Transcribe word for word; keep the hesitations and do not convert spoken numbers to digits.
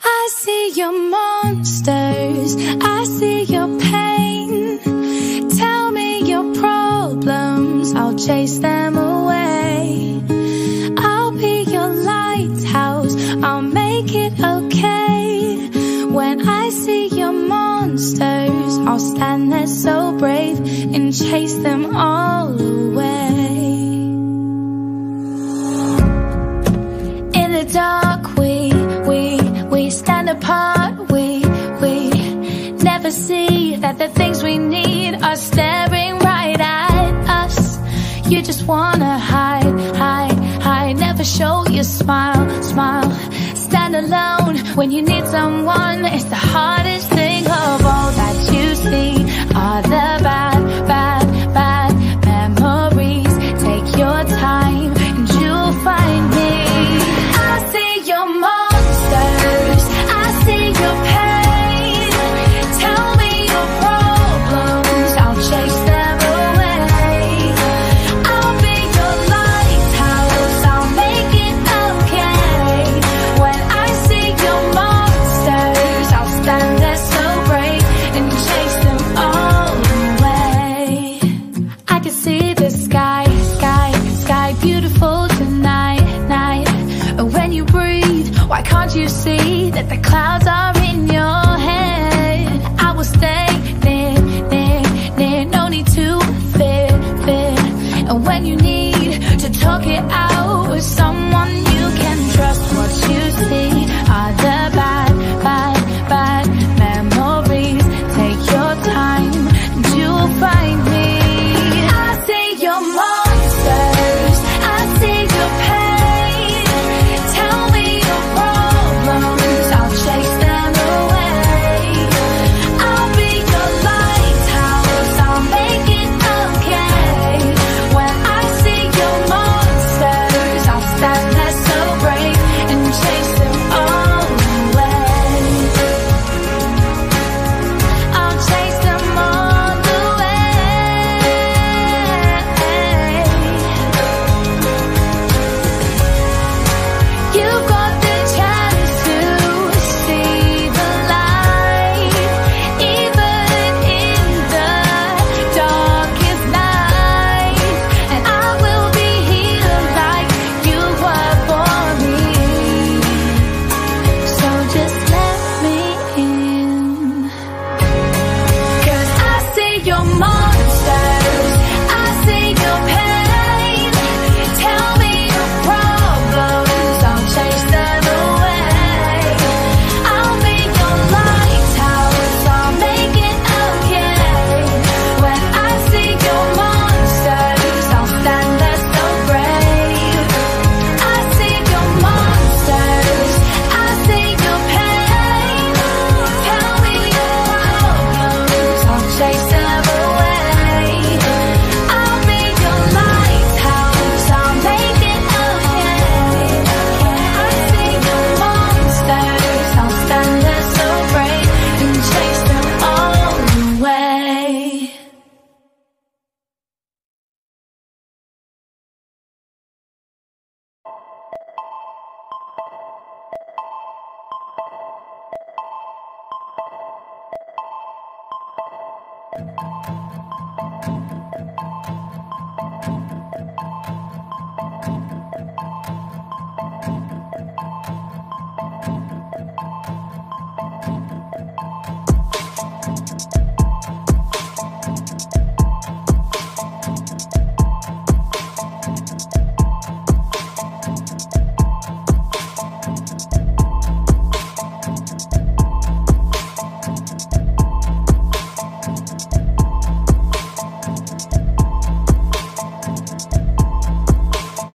I see your monsters, I see your pain. Tell me your problems, I'll chase them away. I'll be your lighthouse, I'll make it okay. When I see your monsters, I'll stand there so brave and chase them all away. In the dark we, we, we stand apart. We, we never see that the things we need are staring right at us. You just wanna hide, hide, hide. Never show your smile, smile. Stand alone when you need someone. It's the hardest thing of all that you see are the bad, bad, bad memories. Take your time and you'll find me. I see your monsters, I see your pain. Tell me your problems, I'll chase them away. I'll be your lighthouse, I'll make it okay. When I see your monsters, I'll stand there so brave and chase them all away. I can see the sky, sky, sky beautiful tonight, night. When you breathe, why can't you see that the clouds are in your head? I will stay near, near, near. No need to fear, fear. And when you need to talk it out,